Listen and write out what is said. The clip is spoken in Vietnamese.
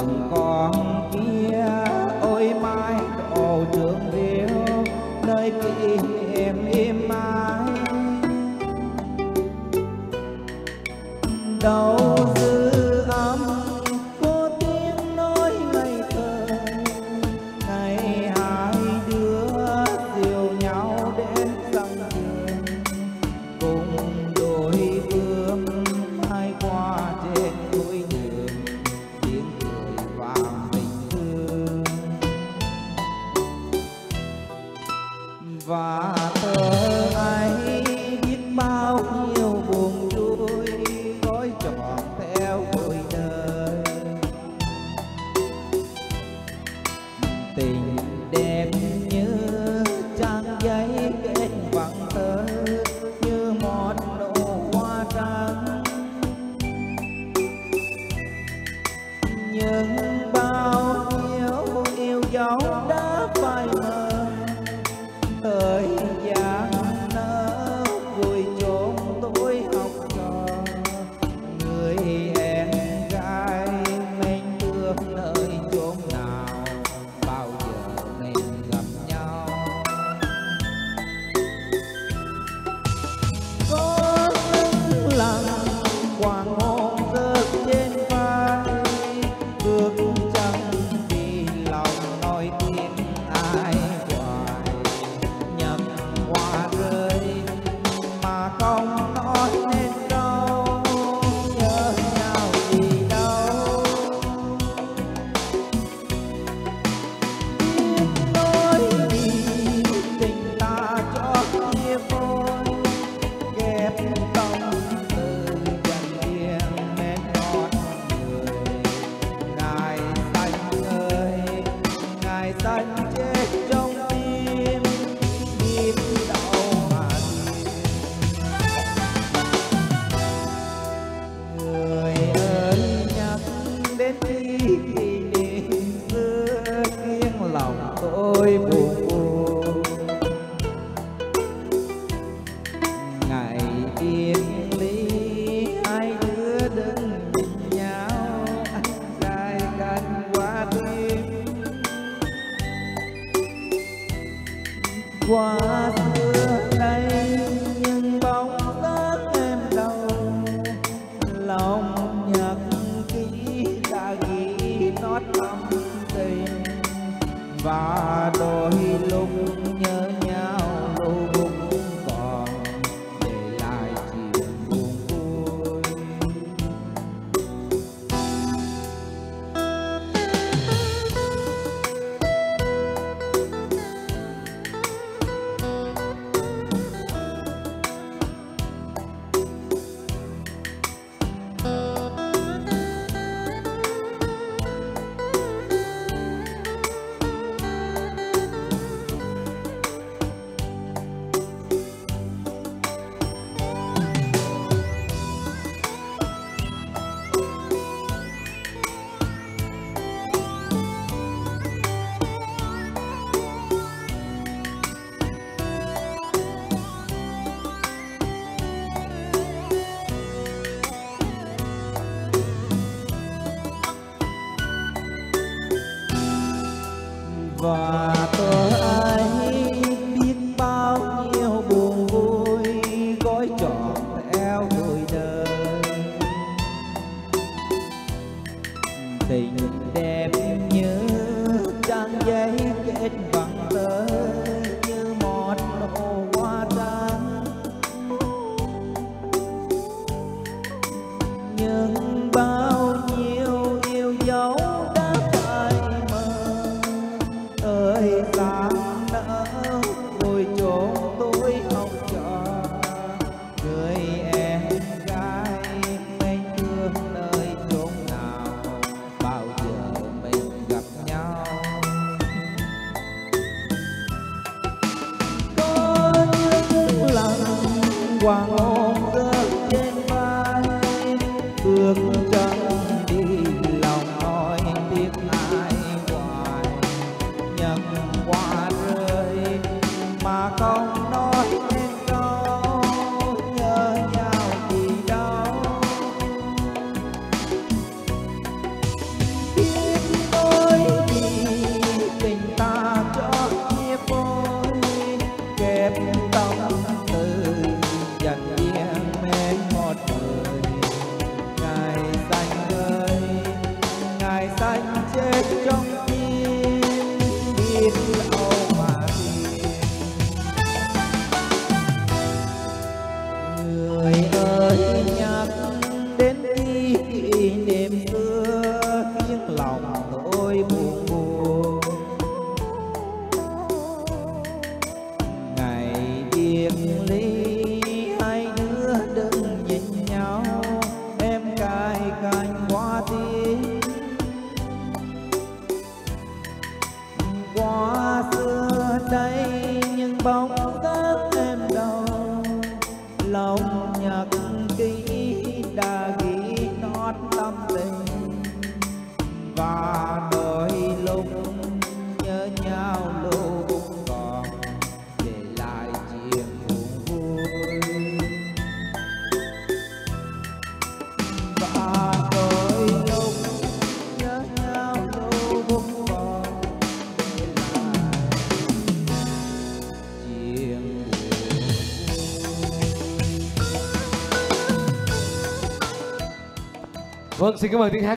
đường con kia, ôi mai độ trường liêu nơi kỷ niệm im mãi. Đâu dư âm có tiếng nói ngây thơ, ngày hai đứa dìu nhau đến sân trường, cùng đôi bước hai qua trên núi đường, tiếng cười và tình thương. Và thơ ấy biết bao nhiêu buồn vui gói trọn theo cuộc đời. Tình đẹp như trang giấy kết bằng tơ, như một nụ hoa trắng. Nhưng bao nhiêu yêu dấu đã phai mờ, thời gian nỡ vui chốn tuổi học trò. Người em gái mình thương nơi chốn nào, bao giờ mình gặp nhau. Có những lần hoàng hôn rớt trên vai, bước chân vì lòng nói tiếng ai hoài. Nhật hoa rơi mà không nói nên câu, nhớ nhau gì đâu. Biết nói gì tình ta cho chia phôi, ghép tâm tư dần riêng mến ngọt người. Ngài xanh ơi, ngài xanh chết trong tim, biết đâu mà tìm. Người ơi nhắc đến kỷ niệm xưa, khiến lòng tôi buồn buồn. Ngày biệt ly hai đứa đứng nhìn nhau, anh trai canh qua đêm. Qua xưa đây nhưng bóng dáng em đâu, lòng nhật ký đã ghi nót tâm tình. Và đôi lúc nhớ nhau lúc còn để lại chuyện buồn vui. Và tôi ấy biết bao nhiêu buồn vui gói trọn theo cuộc đời. Tình đẹp như trang giấy kết bằng tơ, như một nụ hoa trắng. Nhưng bao nhiêu yêu dấu đã phai mờ, thời gian nỡ vui chốn tuổi học trò. Người em gái mình thương nơi chốn nào, bao giờ mình gặp nhau. Có những lần hoàng hôn rơi trên vai, bước chân đi lòng nói tiếc ai hoài. Nhật hoa rơi mà không nói nên câu, nhớ nhau gì đâu. Biết tanh chết trong tim biết âu mà tìm. Người ơi nhắc đến kỷ niệm xưa khiến lòng tôi buồn buồn. Ngày biệt ly hai đứa đứng nhìn nhau, em cài cành hoa tím. Qua xưa đây nhưng bóng dáng em đâu, lòng nhạc ký đã ghi nót tâm tình. Và đôi lúc nhớ nhau lúc còn để lại chuyện buồn vui. Và đôi lúc nhớ nhau lúc còn để lại chuyện buồn. Vâng, xin cảm ơn tiếng hát.